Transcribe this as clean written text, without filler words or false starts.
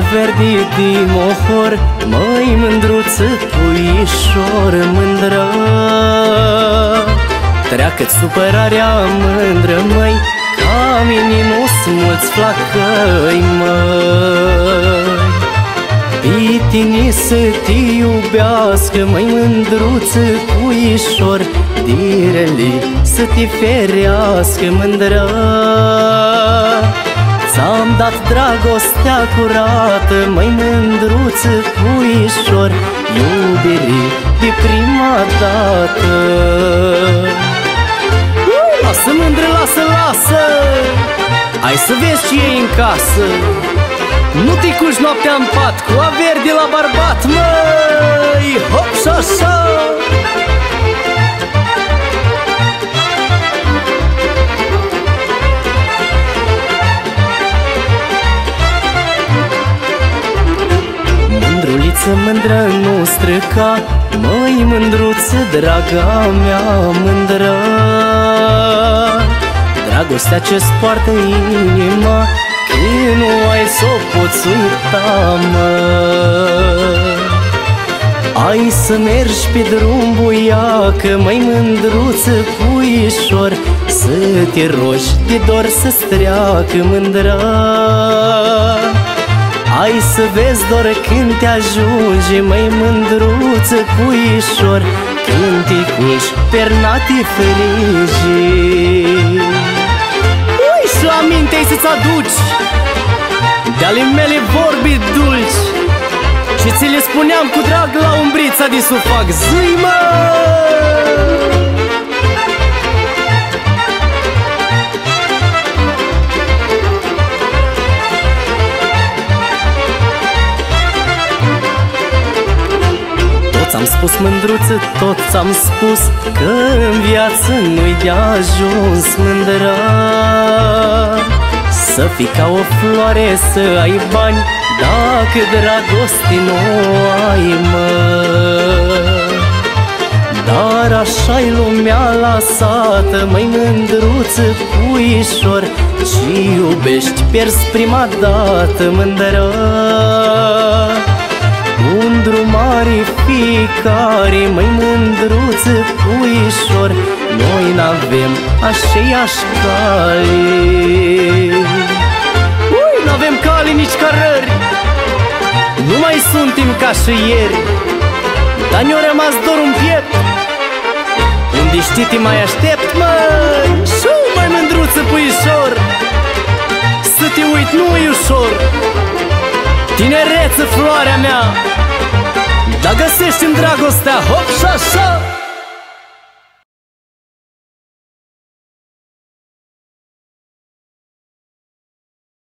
verdi din mohor, măi mândruță, puișor mândră. Treacă-ți supărarea mândră, măi, ca minimus mulți flacăi, măi. Pitinii să te iubească, măi mândruță, puișor, direli să te ferească, mândră. Ți-am dat dragostea curată, măi mândruță, puișor, iubirii de prima dată. Lasă mândră, lasă, lasă, hai să vezi ce e în casă. Nu te culci noaptea în pat cu averi de la bărbat, măi, hop și așa. Mândruliță, mândră, nu străca, măi mândruță, draga mea mândră. Dragostea ce-ți poartă inima, când nu ai s-o poți uita, mă. Ai să mergi pe drum buiacă, măi mândruță, puișor, să te rogi de dor să-ți treacă, mândră. Ai să vezi doar când te ajunge, măi mândruță, puișor, când te culci, perna te frige. Ui, și la minte-i să-ți aduci de-ale mele vorbi dulci, și ți le spuneam cu drag la umbrița de sufac. Zi, mă! Ți-am spus, mândruță, tot ți-am spus, că în viață nu-i de ajuns, mândră. Să fii ca o floare, să ai bani, dacă dragoste nu ai, mă. Dar așa-i lumea lasată, măi mândruță, puișor, și iubești, pierzi prima dată, mândră. Un drum are fiecare, măi mândruță, puișor, noi n-avem aceeași cale. Ui, n-avem cale nici cărări, nu mai suntem ca și ieri, dar ne-a rămas doar un piept, unde știi te mai aștept, măi. Și măi mândruță, puișor, să te uit nu-i ușor. Tinereță, floarea mea, dar găsești în dragostea, hop și așa.